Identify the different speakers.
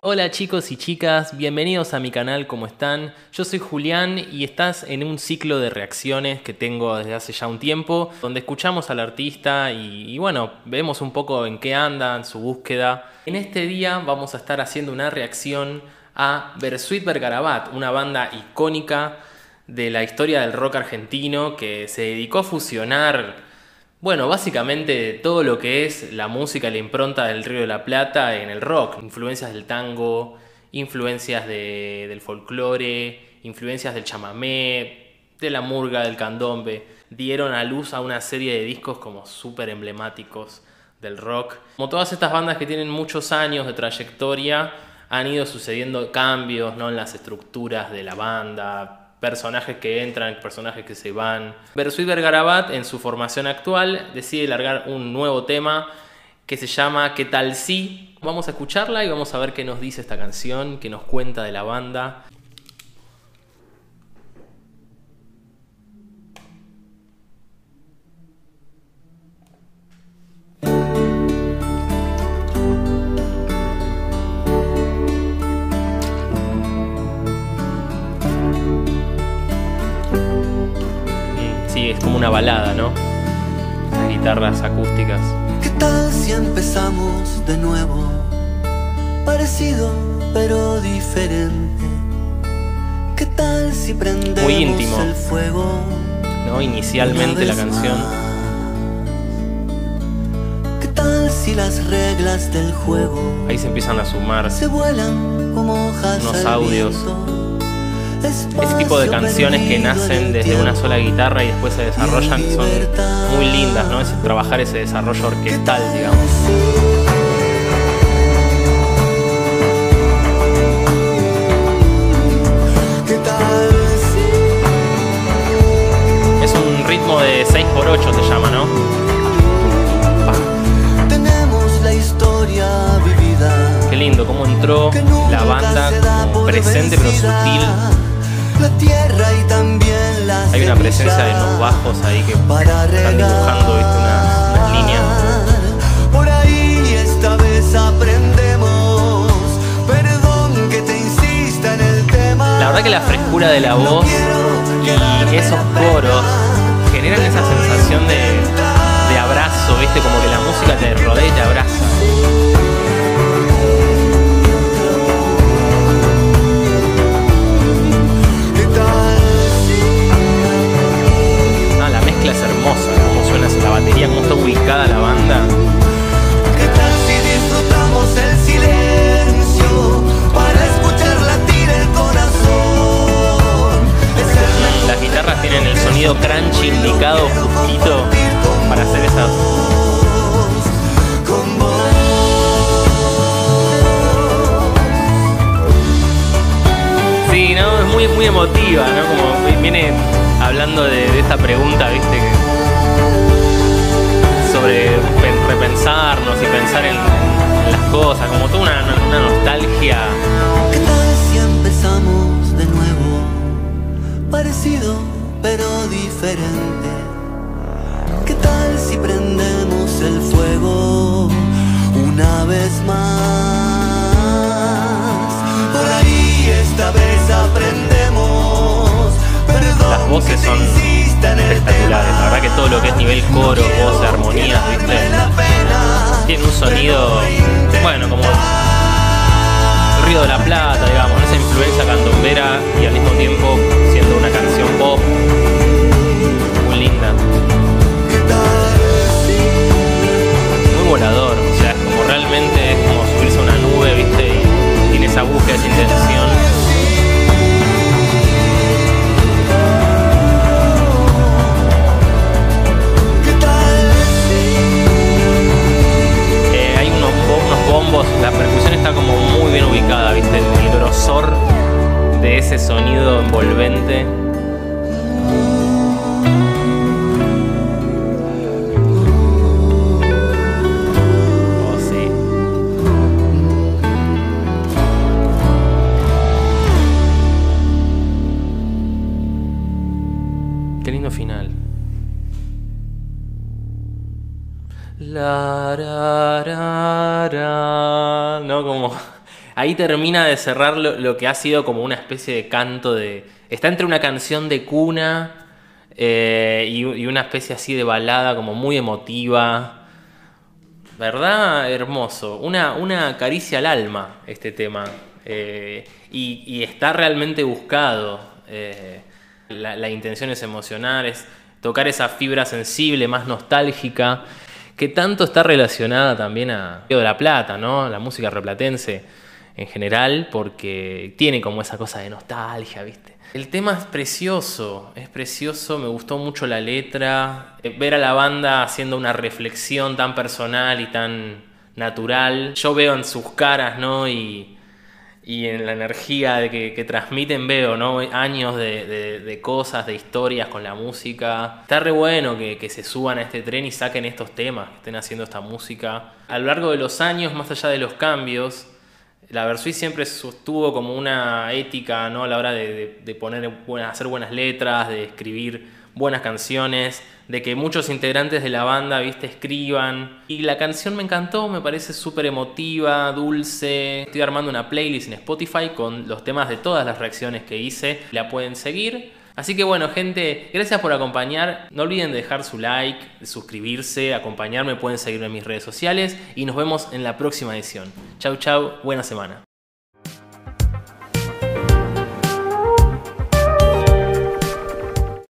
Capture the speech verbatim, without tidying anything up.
Speaker 1: Hola chicos y chicas, bienvenidos a mi canal, ¿cómo están? Yo soy Julián y estás en un ciclo de reacciones que tengo desde hace ya un tiempo, donde escuchamos al artista y, y bueno, vemos un poco en qué andan, su búsqueda. En este día vamos a estar haciendo una reacción a Bersuit Vergarabat, una banda icónica de la historia del rock argentino que se dedicó a fusionar, bueno, básicamente todo lo que es la música y la impronta del Río de la Plata en el rock. Influencias del tango, influencias de, del folclore, influencias del chamamé, de la murga, del candombe. Dieron a luz a una serie de discos como súper emblemáticos del rock. Como todas estas bandas que tienen muchos años de trayectoria, han ido sucediendo cambios, ¿no?, en las estructuras de la banda. Personajes que entran, personajes que se van. Bersuit Vergarabat, en su formación actual, decide largar un nuevo tema que se llama ¿Qué tal si? Vamos a escucharla y vamos a ver qué nos dice esta canción, qué nos cuenta de la banda. Sí, es como una balada, ¿no? Las guitarras acústicas.
Speaker 2: ¿Qué tal si empezamos de nuevo? Parecido pero diferente. ¿Qué tal si prendemos
Speaker 1: Muy íntimo,
Speaker 2: el fuego?
Speaker 1: ¿no? Inicialmente la canción.
Speaker 2: ¿Qué tal si las reglas del juego
Speaker 1: Ahí se empiezan a sumar
Speaker 2: se vuelan como hojas
Speaker 1: unos
Speaker 2: al
Speaker 1: audios.
Speaker 2: viento?
Speaker 1: Ese tipo de canciones que nacen desde una sola guitarra y después se desarrollan son muy lindas, ¿no? Es trabajar ese desarrollo orquestal, digamos. Es un ritmo de seis por ocho, se llama, ¿no?
Speaker 2: Tenemos la historia vivida.
Speaker 1: Qué lindo, cómo entró la banda como presente pero sutil.
Speaker 2: La tierra y también la
Speaker 1: Hay una presencia de los bajos ahí que están dibujando, ¿viste? Unas, unas líneas.
Speaker 2: Por ahí esta vez aprendemos. Perdón que te insista en el tema.
Speaker 1: La verdad que la frescura de la voz y esos coros generan esa sensación de, de abrazo, ¿viste? Como que la música te rodea y te abraza. Es hermosa, cómo suena la batería, cómo está ubicada la banda.
Speaker 2: ¿Qué tal si disfrutamos el silencio para escuchar latir el corazón?
Speaker 1: Las guitarras tienen el sonido crunchy indicado justito para hacer esas. Sí, no, es muy, muy emotiva, ¿no? Como viene hablando de, de esta pregunta, ¿viste? Que sobre repensarnos y pensar en, en las cosas, como toda una, una nostalgia.
Speaker 2: ¿Qué tal si empezamos de nuevo? Parecido pero diferente. ¿Qué tal si prendemos el fuego una vez más? Por ahí esta vez aprendemos.
Speaker 1: Las voces son espectaculares, la verdad que todo lo que es nivel coro, voces, armonías, ¿viste? Tiene un sonido, bueno, como el Río de la Plata, digamos, esa influencia candombera y al mismo tiempo siendo una canción pop muy linda. Muy volador, o sea, es como realmente es como subirse a una nube, ¿viste? Y tiene esa búsqueda, esa intención. La percusión está como muy bien ubicada, ¿viste? El grosor de ese sonido envolvente. Oh, sí. Qué lindo final. La, ra, ra, ra. No, como ahí termina de cerrar lo, lo que ha sido como una especie de canto de... Está entre una canción de cuna eh, y, y una especie así de balada como muy emotiva. ¿Verdad? Hermoso. Una, una caricia al alma este tema. Eh, y, y está realmente buscado. Eh, la, la intención es emocionar, es tocar esa fibra sensible, más nostálgica, que tanto está relacionada también a Río de la Plata, ¿no? La música replatense en general, porque tiene como esa cosa de nostalgia, ¿viste? El tema es precioso, es precioso, me gustó mucho la letra, ver a la banda haciendo una reflexión tan personal y tan natural. Yo veo en sus caras, ¿no? Y, y en la energía de que, que transmiten, veo, ¿no? Años de, de, de cosas, de historias con la música. Está re bueno que, que se suban a este tren y saquen estos temas, que estén haciendo esta música. A lo largo de los años, más allá de los cambios, la Versuit siempre sostuvo como una ética, ¿no? A la hora de, de, de poner buenas, hacer buenas letras, de escribir buenas canciones, de que muchos integrantes de la banda, viste, escriban. Y la canción me encantó, me parece súper emotiva, dulce. Estoy armando una playlist en Spotify con los temas de todas las reacciones que hice. La pueden seguir. Así que bueno, gente, gracias por acompañar. No olviden de dejar su like, de suscribirse, acompañarme. Pueden seguirme en mis redes sociales y nos vemos en la próxima edición. Chau, chau, buena semana.